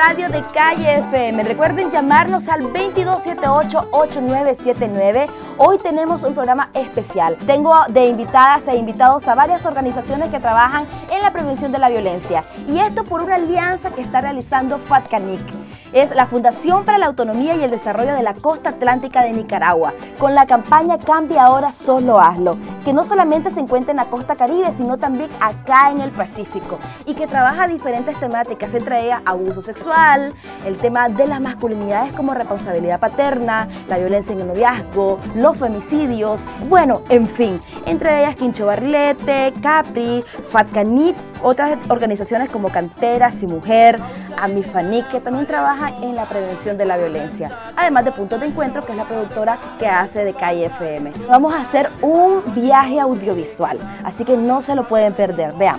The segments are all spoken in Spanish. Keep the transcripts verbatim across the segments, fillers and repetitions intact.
Radio de Calle F M. Recuerden llamarnos al veintidós setenta y ocho, ochenta y nueve setenta y nueve. Hoy tenemos un programa especial. Tengo de invitadas e invitados a varias organizaciones que trabajan en la prevención de la violencia. Y esto por una alianza que está realizando FATCANIC. Es la Fundación para la Autonomía y el Desarrollo de la Costa Atlántica de Nicaragua, con la campaña Cambia Ahora, Solo Hazlo, que no solamente se encuentra en la costa caribe, sino también acá en el Pacífico, y que trabaja diferentes temáticas, entre ellas abuso sexual, el tema de las masculinidades como responsabilidad paterna, la violencia en el noviazgo, los femicidios, bueno, en fin, entre ellas Quincho Barrilete, Capri, FATCANIC, otras organizaciones como Canteras y Mujer, AMIFANIC, que también trabaja en la prevención de la violencia, además de Puntos de Encuentro, que es la productora que hace de Calle F M. Vamos a hacer un viaje audiovisual, así que no se lo pueden perder. Veamos.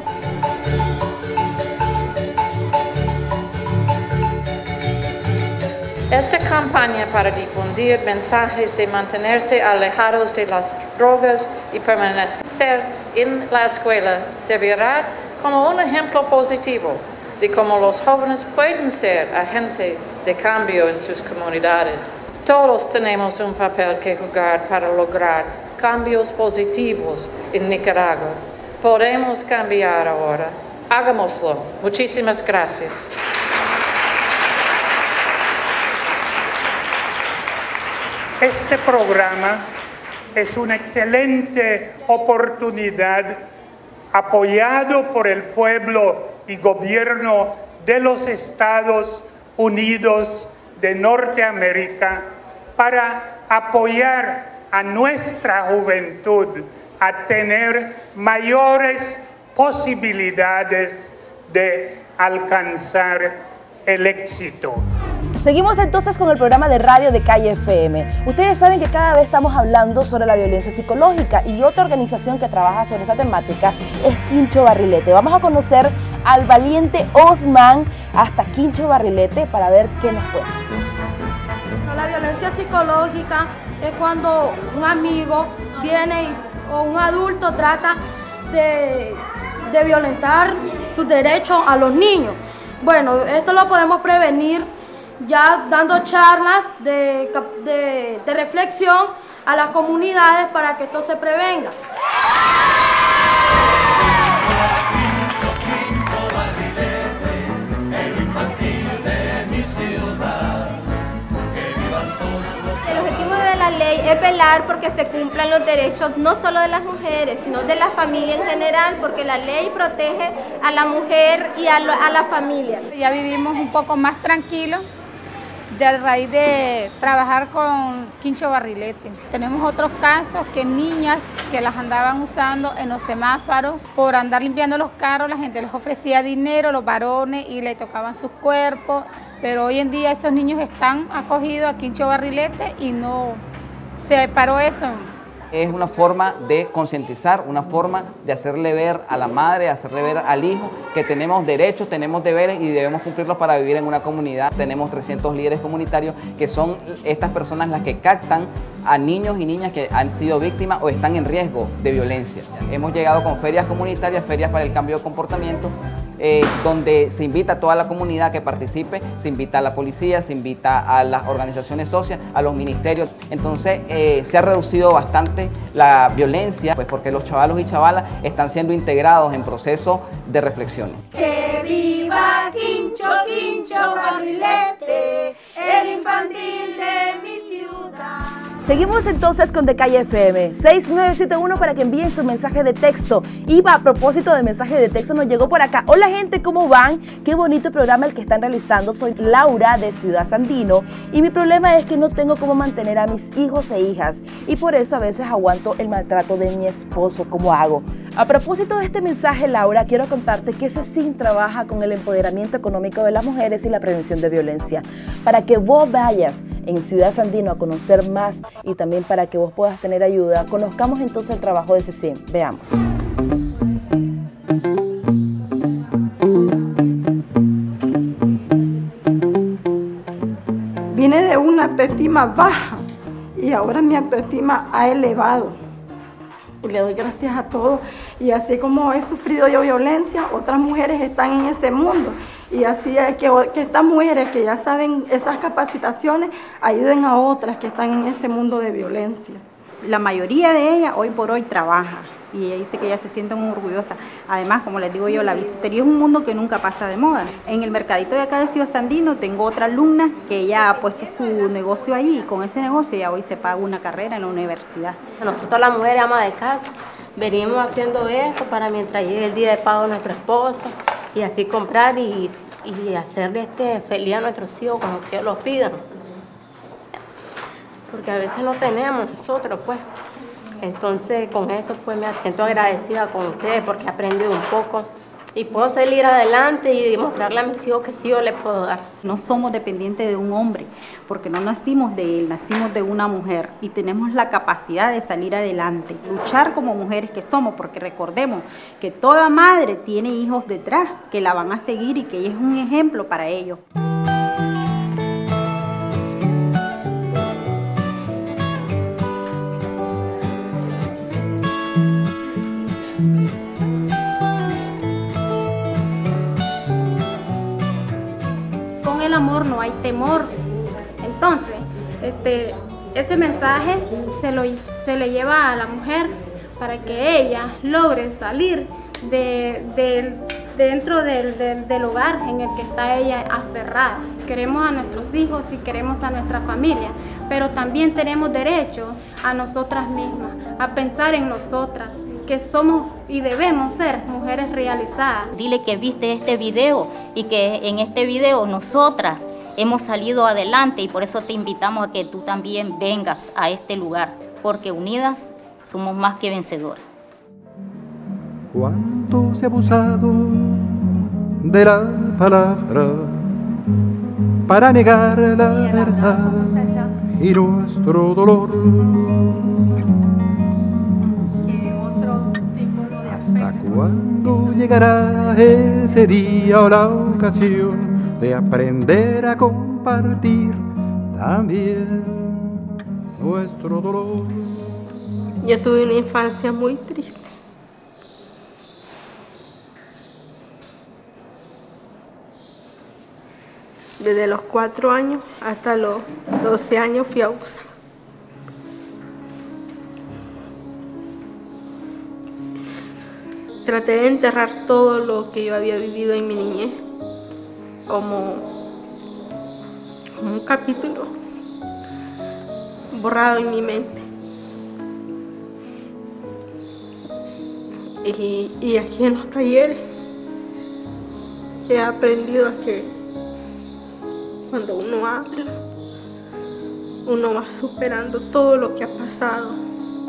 Esta campaña para difundir mensajes de mantenerse alejados de las drogas y permanecer en la escuela servirá como un ejemplo positivo de cómo los jóvenes pueden ser agentes de cambio en sus comunidades. Todos tenemos un papel que jugar para lograr cambios positivos en Nicaragua. Podemos cambiar ahora. Hagámoslo. Muchísimas gracias. Este programa es una excelente oportunidad apoyado por el pueblo y gobierno de los Estados Unidos de Norteamérica para apoyar a nuestra juventud a tener mayores posibilidades de alcanzar el éxito. Seguimos entonces con el programa de radio de Calle F M. Ustedes saben que cada vez estamos hablando sobre la violencia psicológica y otra organización que trabaja sobre esta temática es Quincho Barrilete. Vamos a conocer al valiente Osman hasta Quincho Barrilete para ver qué nos cuenta. La violencia psicológica es cuando un amigo viene y, o un adulto trata de, de violentar sus derechos a los niños. Bueno, esto lo podemos prevenir ya dando charlas de, de, de reflexión a las comunidades para que esto se prevenga. El objetivo de la ley es velar porque se cumplan los derechos no solo de las mujeres, sino de la familia en general, porque la ley protege a la mujer y a, lo, a la familia. Ya vivimos un poco más tranquilos de raíz de trabajar con Quincho Barrilete. Tenemos otros casos que niñas que las andaban usando en los semáforos por andar limpiando los carros, la gente les ofrecía dinero, los varones, y le tocaban sus cuerpos, pero hoy en día esos niños están acogidos a Quincho Barrilete y no se paró eso. Es una forma de concientizar, una forma de hacerle ver a la madre, hacerle ver al hijo que tenemos derechos, tenemos deberes y debemos cumplirlos para vivir en una comunidad. Tenemos trescientos líderes comunitarios que son estas personas las que captan a niños y niñas que han sido víctimas o están en riesgo de violencia. Hemos llegado con ferias comunitarias, ferias para el cambio de comportamiento, Eh, donde se invita a toda la comunidad que participe, se invita a la policía, se invita a las organizaciones socias, a los ministerios. Entonces eh, se ha reducido bastante la violencia, pues porque los chavalos y chavalas están siendo integrados en procesos de reflexión. ¡Que viva Quincho, Quincho Barrilete, el infantil de mi ciudad! Seguimos entonces con De Calle F M, seis nueve siete uno para que envíen su mensaje de texto. Y a propósito de mensaje de texto, nos llegó por acá. Hola gente, ¿cómo van? Qué bonito programa el que están realizando. Soy Laura de Ciudad Sandino y mi problema es que no tengo cómo mantener a mis hijos e hijas y por eso a veces aguanto el maltrato de mi esposo. ¿Cómo hago? A propósito de este mensaje, Laura, quiero contarte que CECIN trabaja con el empoderamiento económico de las mujeres y la prevención de violencia. Para que vos vayas en Ciudad Sandino a conocer más y también para que vos puedas tener ayuda, conozcamos entonces el trabajo de CECIN. Veamos. Vine de una autoestima baja y ahora mi autoestima ha elevado. Y le doy gracias a todos. Y así como he sufrido yo violencia, otras mujeres están en ese mundo Y así es que, que estas mujeres que ya saben esas capacitaciones ayuden a otras que están en ese mundo de violencia. La mayoría de ellas hoy por hoy trabaja y ella dice que ellas se sienten muy orgullosas. Además, como les digo yo, la bisutería es un mundo que nunca pasa de moda. En el mercadito de acá de Ciudad Sandino tengo otra alumna que ella ha puesto su negocio allí y con ese negocio ya hoy se paga una carrera en la universidad. Nosotros las mujeres amas de casa venimos haciendo esto para mientras llegue el día de pago de nuestro esposo y así comprar y, y hacerle este feliz a nuestros hijos como que ellos lo pidan. Porque a veces no tenemos nosotros, pues. Entonces, con esto, pues, me siento agradecida con ustedes porque he aprendido un poco y puedo salir adelante y demostrarle a mis hijos que sí yo les puedo dar. No somos dependientes de un hombre, porque no nacimos de él, nacimos de una mujer y tenemos la capacidad de salir adelante, luchar como mujeres que somos, porque recordemos que toda madre tiene hijos detrás que la van a seguir y que ella es un ejemplo para ellos. El amor no hay temor. Entonces, este, este mensaje se, lo, se le lleva a la mujer para que ella logre salir de, de, de dentro del, del, del hogar en el que está ella aferrada. Queremos a nuestros hijos y queremos a nuestra familia, pero también tenemos derecho a nosotras mismas, a pensar en nosotras, que somos y debemos ser mujeres realizadas. Dile que viste este video y que en este video nosotras hemos salido adelante y por eso te invitamos a que tú también vengas a este lugar, porque unidas somos más que vencedoras. ¿Cuánto se ha abusado de la palabra para negar la verdad y nuestro dolor? ¿Hasta cuándo llegará ese día o la ocasión de aprender a compartir también nuestro dolor? Yo tuve una infancia muy triste. Desde los cuatro años hasta los doce años fui abusada. Traté de enterrar todo lo que yo había vivido en mi niñez como, como un capítulo borrado en mi mente. Y, y aquí en los talleres he aprendido a que cuando uno habla, uno va superando todo lo que ha pasado.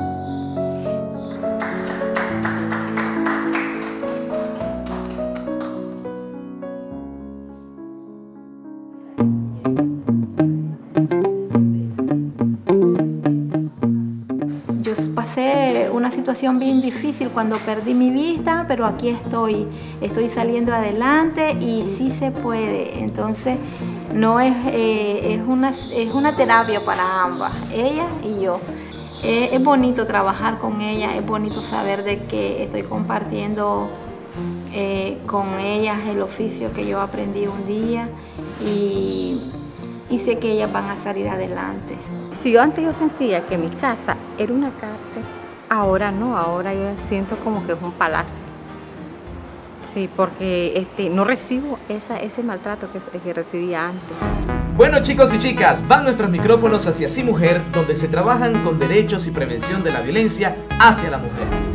Pasé una situación bien difícil cuando perdí mi vista, pero aquí estoy, estoy saliendo adelante y sí se puede. Entonces, no es, eh, es, una, es una terapia para ambas, ella y yo. Eh, es bonito trabajar con ella, es bonito saber de que estoy compartiendo eh, con ellas el oficio que yo aprendí un día y, y sé que ellas van a salir adelante. Si yo antes yo sentía que mi casa era una cárcel, ahora no, ahora yo siento como que es un palacio. Sí, porque este, no recibo esa, ese maltrato que, que recibía antes. Bueno, chicos y chicas, van nuestros micrófonos hacia Sí Mujer, donde se trabajan con derechos y prevención de la violencia hacia la mujer.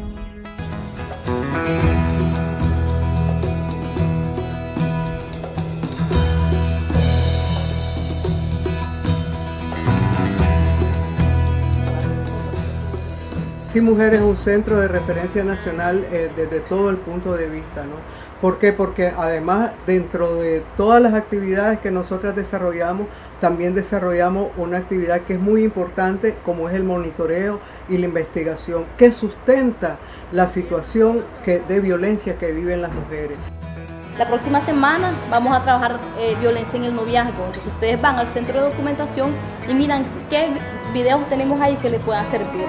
Sí Mujer es un centro de referencia nacional eh, desde todo el punto de vista, ¿no? ¿Por qué? Porque además dentro de todas las actividades que nosotras desarrollamos, también desarrollamos una actividad que es muy importante, como es el monitoreo y la investigación, que sustenta la situación que, de violencia que viven las mujeres. La próxima semana vamos a trabajar eh, violencia en el noviazgo. Entonces ustedes van al centro de documentación y miran qué videos tenemos ahí que les puedan servir.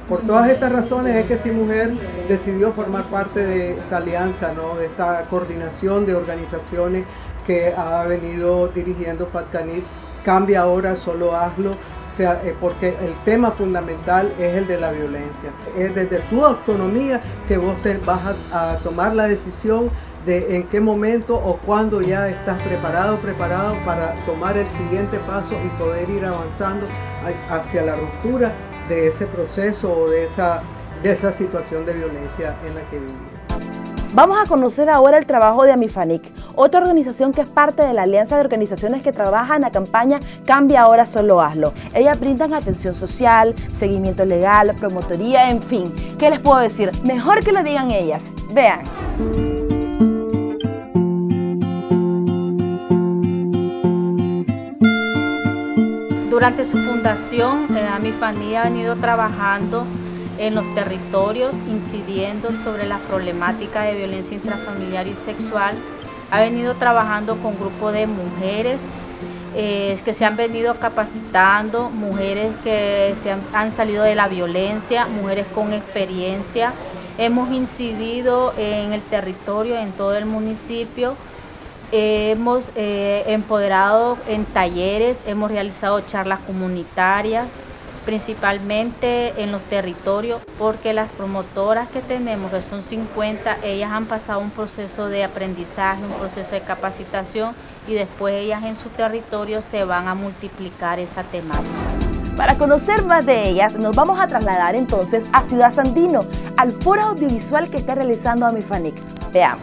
Por todas estas razones es que Sí Mujer decidió formar parte de esta alianza, ¿no? De esta coordinación de organizaciones que ha venido dirigiendo Fatcanit. Cambia ahora, solo hazlo. O sea, eh, porque el tema fundamental es el de la violencia. Es desde tu autonomía que vos te vas a, a tomar la decisión de en qué momento o cuándo ya estás preparado, preparado para tomar el siguiente paso y poder ir avanzando hacia la ruptura de ese proceso o de esa, de esa situación de violencia en la que vivimos. Vamos a conocer ahora el trabajo de Amifanic, otra organización que es parte de la alianza de organizaciones que trabajan en la campaña Cambia Ahora, Solo Hazlo. Ellas brindan atención social, seguimiento legal, promotoría, en fin. ¿Qué les puedo decir? Mejor que lo digan ellas. Vean. Durante su fundación, eh, Amifanic ha venido trabajando en los territorios, incidiendo sobre la problemática de violencia intrafamiliar y sexual. Ha venido trabajando con grupos de mujeres eh, que se han venido capacitando, mujeres que se han, han salido de la violencia, mujeres con experiencia. Hemos incidido en el territorio, en todo el municipio. Eh, hemos eh, empoderado en talleres, hemos realizado charlas comunitarias, principalmente en los territorios, porque las promotoras que tenemos, que son cincuenta, ellas han pasado un proceso de aprendizaje, un proceso de capacitación, y después ellas en su territorio se van a multiplicar esa temática. Para conocer más de ellas, nos vamos a trasladar entonces a Ciudad Sandino, al foro audiovisual que está realizando Amifanic. Veamos.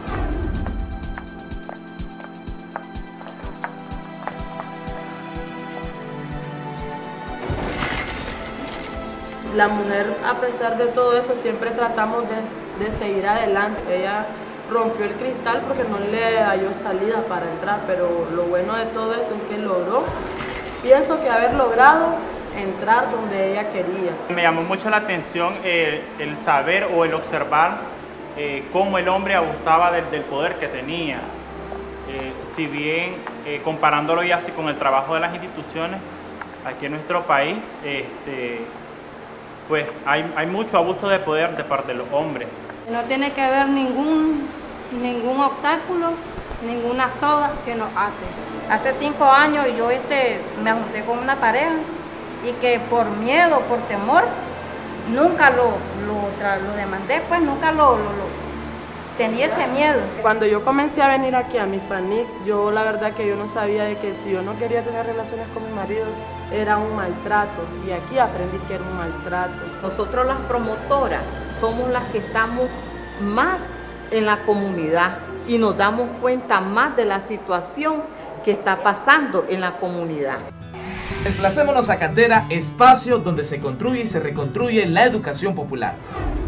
La mujer, a pesar de todo eso, siempre tratamos de, de seguir adelante. Ella rompió el cristal porque no le halló salida para entrar, pero lo bueno de todo esto es que logró, pienso que haber logrado entrar donde ella quería. Me llamó mucho la atención eh, el saber o el observar eh, cómo el hombre abusaba del, del poder que tenía. Eh, si bien eh, comparándolo ya así con el trabajo de las instituciones aquí en nuestro país, este, pues hay, hay mucho abuso de poder de parte de los hombres. No tiene que haber ningún, ningún obstáculo, ninguna soga que nos ate. Hace cinco años yo este, me junté con una pareja y que por miedo, por temor, nunca lo, lo, lo demandé, pues nunca lo, lo, lo tenía ese miedo. Cuando yo comencé a venir aquí a Amifanic, yo la verdad que yo no sabía de que si yo no quería tener relaciones con mi marido, era un maltrato, y aquí aprendí que era un maltrato. Nosotros las promotoras somos las que estamos más en la comunidad y nos damos cuenta más de la situación que está pasando en la comunidad. Desplacémonos a Cantera, espacio donde se construye y se reconstruye la educación popular.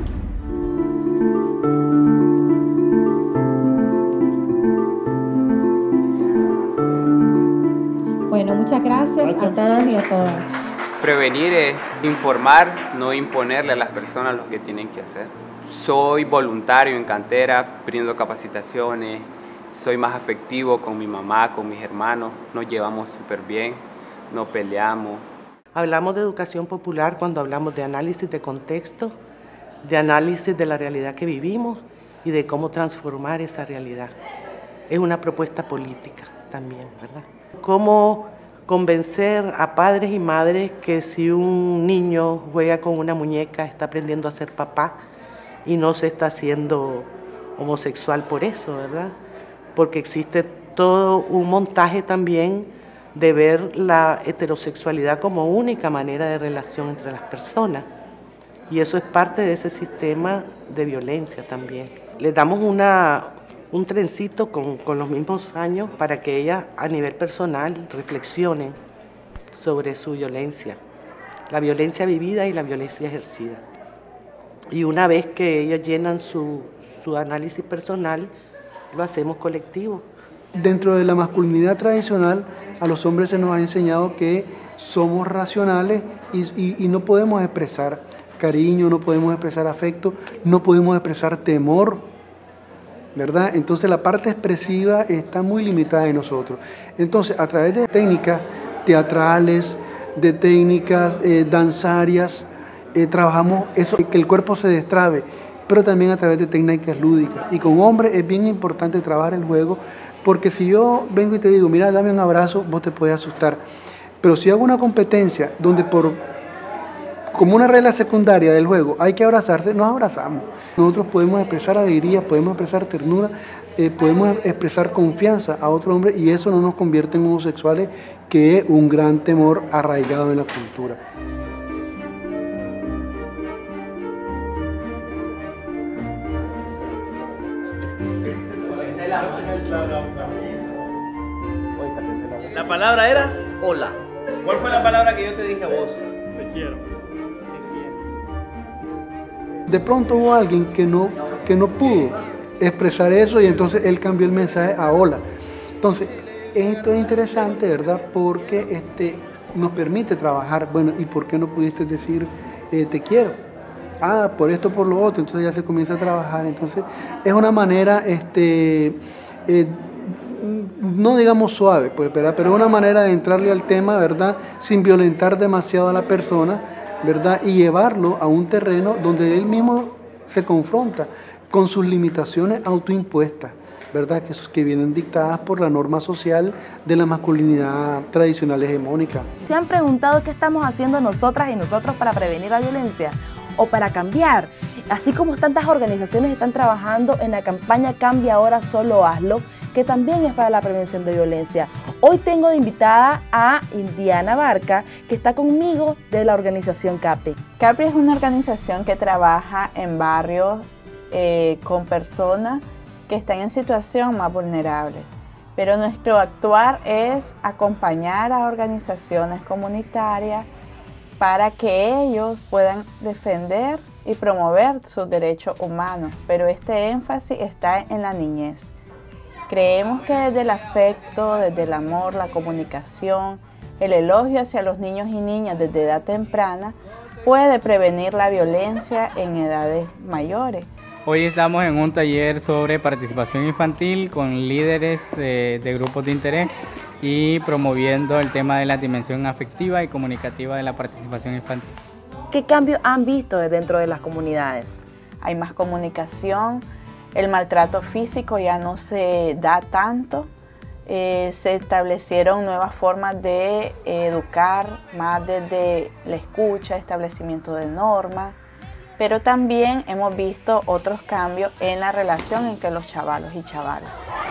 Bueno, muchas gracias, gracias a todos y a todas. Prevenir es informar, no imponerle a las personas lo que tienen que hacer. Soy voluntario en Cantera, brindo capacitaciones, soy más afectivo con mi mamá, con mis hermanos, nos llevamos súper bien, no peleamos. Hablamos de educación popular cuando hablamos de análisis de contexto, de análisis de la realidad que vivimos y de cómo transformar esa realidad. Es una propuesta política también, ¿verdad? Cómo convencer a padres y madres que si un niño juega con una muñeca está aprendiendo a ser papá y no se está haciendo homosexual por eso, ¿verdad? Porque existe todo un montaje también de ver la heterosexualidad como única manera de relación entre las personas. Y eso es parte de ese sistema de violencia también. Les damos una, un trencito con, con los mismos años para que ellas a nivel personal reflexionen sobre su violencia, la violencia vivida y la violencia ejercida. Y una vez que ellas llenan su, su análisis personal, lo hacemos colectivo. Dentro de la masculinidad tradicional, a los hombres se nos ha enseñado que somos racionales y, y, y no podemos expresar cariño, no podemos expresar afecto, no podemos expresar temor, ¿verdad? Entonces la parte expresiva está muy limitada en nosotros. Entonces, a través de técnicas teatrales, de técnicas eh, danzarias, eh, trabajamos eso, que el cuerpo se destrabe, pero también a través de técnicas lúdicas. Y con hombres es bien importante trabajar el juego, porque si yo vengo y te digo, mira, dame un abrazo, vos te puedes asustar. Pero si hago una competencia donde por, como una regla secundaria del juego, hay que abrazarse, nos abrazamos. Nosotros podemos expresar alegría, podemos expresar ternura, eh, podemos expresar confianza a otro hombre y eso no nos convierte en homosexuales, que es un gran temor arraigado en la cultura. La palabra era hola. ¿Cuál fue la palabra que yo te dije a vos? Te quiero. De pronto hubo alguien que no, que no pudo expresar eso y entonces él cambió el mensaje a hola. Entonces, esto es interesante, ¿verdad? Porque este, nos permite trabajar. Bueno, ¿y por qué no pudiste decir eh, te quiero? Ah, por esto, por lo otro. Entonces ya se comienza a trabajar. Entonces, es una manera, este, eh, no digamos suave, pues, ¿verdad? Pero es una manera de entrarle al tema, ¿verdad? Sin violentar demasiado a la persona, ¿verdad? Y llevarlo a un terreno donde él mismo se confronta con sus limitaciones autoimpuestas, ¿verdad? Que, que vienen dictadas por la norma social de la masculinidad tradicional hegemónica. ¿Se han preguntado qué estamos haciendo nosotras y nosotros para prevenir la violencia o para cambiar? Así como tantas organizaciones están trabajando en la campaña Cambia Ahora, Solo Hazlo, que también es para la prevención de violencia. Hoy tengo de invitada a Indiana Barca, que está conmigo de la organización CAPRI. CAPRI es una organización que trabaja en barrios eh, con personas que están en situación más vulnerable. Pero nuestro actuar es acompañar a organizaciones comunitarias para que ellos puedan defender y promover sus derechos humanos, pero este énfasis está en la niñez. Creemos que desde el afecto, desde el amor, la comunicación, el elogio hacia los niños y niñas desde edad temprana puede prevenir la violencia en edades mayores. Hoy estamos en un taller sobre participación infantil con líderes eh, de grupos de interés y promoviendo el tema de la dimensión afectiva y comunicativa de la participación infantil. ¿Qué cambios han visto dentro de las comunidades? Hay más comunicación, el maltrato físico ya no se da tanto, eh, se establecieron nuevas formas de eh, educar, más desde la escucha, establecimiento de normas, pero también hemos visto otros cambios en la relación entre los chavalos y chavalas.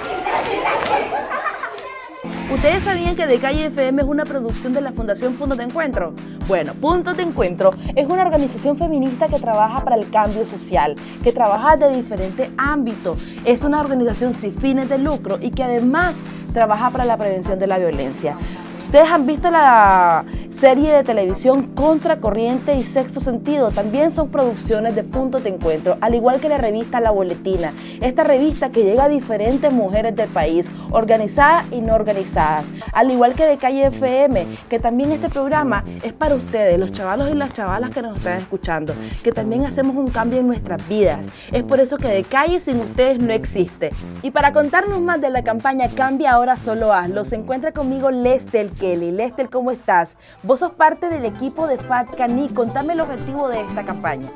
¿Ustedes sabían que De Calle F M es una producción de la Fundación Puntos de Encuentro? Bueno, Puntos de Encuentro es una organización feminista que trabaja para el cambio social, que trabaja de diferentes ámbitos. Es una organización sin fines de lucro y que además trabaja para la prevención de la violencia. Ustedes han visto la serie de televisión Contracorriente y Sexto Sentido, también son producciones de Puntos de Encuentro, al igual que la revista La Boletina, esta revista que llega a diferentes mujeres del país, organizadas y no organizadas, al igual que De Calle F M, que también este programa es para ustedes, los chavalos y las chavalas que nos están escuchando, que también hacemos un cambio en nuestras vidas. Es por eso que De Calle sin ustedes no existe. Y para contarnos más de la campaña Cambia Ahora, Solo Hazlo, se encuentra conmigo Lestel Kelly. Lestel, ¿cómo estás? Vos sos parte del equipo de FATCANI. Contame el objetivo de esta campaña.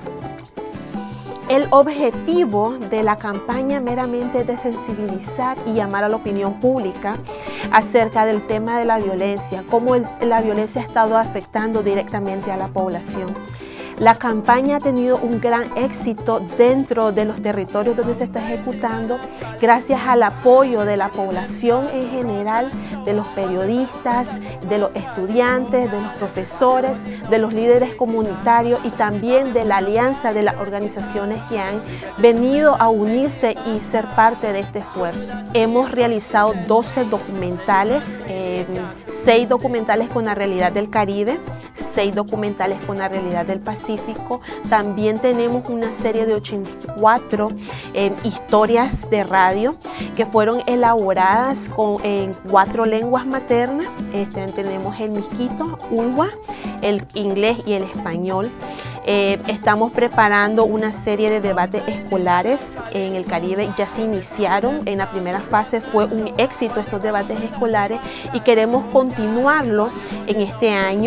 El objetivo de la campaña meramente es de sensibilizar y llamar a la opinión pública acerca del tema de la violencia, cómo el, la violencia ha estado afectando directamente a la población. La campaña ha tenido un gran éxito dentro de los territorios donde se está ejecutando, gracias al apoyo de la población en general, de los periodistas, de los estudiantes, de los profesores, de los líderes comunitarios y también de la alianza de las organizaciones que han venido a unirse y ser parte de este esfuerzo. Hemos realizado doce documentales, eh, seis documentales con la realidad del Caribe, seis documentales con la realidad del Pacífico. También tenemos una serie de ochenta y cuatro eh, historias de radio que fueron elaboradas con, en cuatro lenguas maternas. Este, tenemos el miskito, ulwa, el inglés y el español. Eh, estamos preparando una serie de debates escolares en el Caribe, ya se iniciaron, en la primera fase fue un éxito estos debates escolares y queremos continuarlo en este año,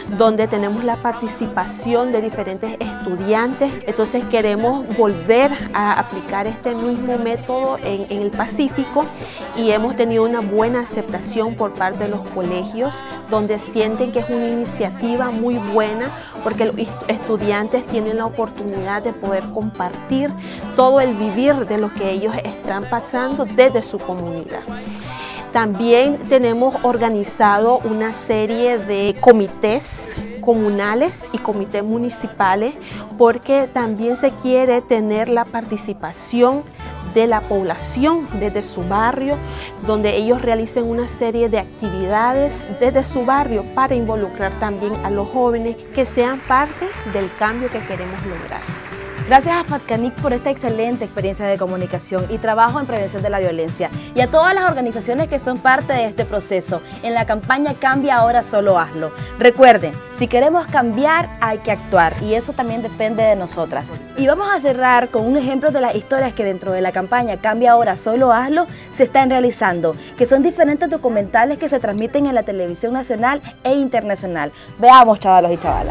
donde tenemos la participación de diferentes estudiantes. Entonces queremos volver a aplicar este mismo método en, en el Pacífico y hemos tenido una buena aceptación por parte de los colegios, donde sienten que es una iniciativa muy buena porque los estudiantes tienen la oportunidad de poder compartir todo el vivir de lo que ellos están pasando desde su comunidad. También tenemos organizado una serie de comités comunales y comités municipales porque también se quiere tener la participación de la población desde su barrio, donde ellos realicen una serie de actividades desde su barrio para involucrar también a los jóvenes que sean parte del cambio que queremos lograr. Gracias a FATCANIC por esta excelente experiencia de comunicación y trabajo en prevención de la violencia y a todas las organizaciones que son parte de este proceso en la campaña Cambia Ahora, Solo Hazlo. Recuerden, si queremos cambiar hay que actuar y eso también depende de nosotras. Y vamos a cerrar con un ejemplo de las historias que dentro de la campaña Cambia Ahora, Solo Hazlo se están realizando, que son diferentes documentales que se transmiten en la televisión nacional e internacional. Veamos, chavalos y chavalas.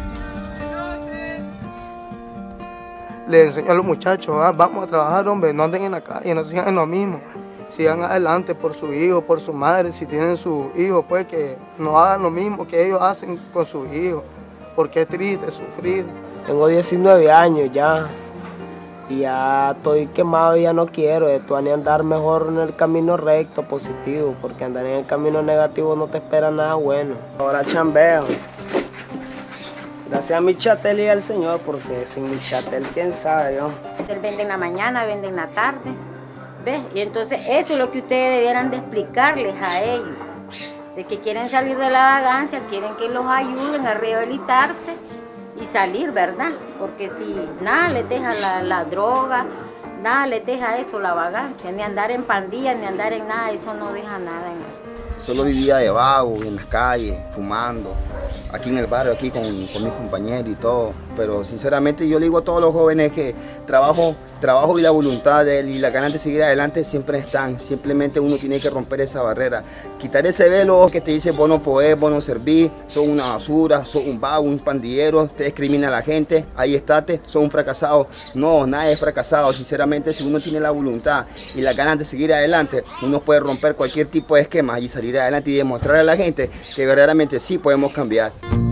Le enseño a los muchachos, ah, vamos a trabajar, hombre, no anden en la calle, no sigan en lo mismo. Sigan adelante por su hijo, por su madre, si tienen sus hijos, pues que no hagan lo mismo que ellos hacen con sus hijos, porque es triste sufrir. Tengo diecinueve años ya, y ya estoy quemado y ya no quiero, esto ni andar mejor en el camino recto, positivo, porque andar en el camino negativo no te espera nada bueno. Ahora chambeo. Gracias a mi chatel y al Señor, porque sin mi chatel, quién sabe yo. Él vende en la mañana, vende en la tarde, ¿ves? Y entonces eso es lo que ustedes debieran de explicarles a ellos, de que quieren salir de la vagancia, quieren que los ayuden a rehabilitarse y salir, ¿verdad? Porque si nada les deja la, la droga, nada les deja eso, la vagancia, ni andar en pandillas, ni andar en nada, eso no deja nada en él. Solo vivía de vago, en las calles, fumando, aquí en el barrio, aquí con, con mis compañeros y todo. Pero sinceramente yo le digo a todos los jóvenes que trabajo, trabajo y la voluntad de él y la ganas de seguir adelante siempre están. Simplemente uno tiene que romper esa barrera, quitar ese velo que te dice vos no podés, vos no servís, sos una basura, sos un vago, un pandillero, te discrimina a la gente, ahí estate, sos un fracasado. No, nadie es fracasado. Sinceramente, si uno tiene la voluntad y la ganas de seguir adelante, uno puede romper cualquier tipo de esquema y salir adelante y demostrar a la gente que verdaderamente sí podemos cambiar.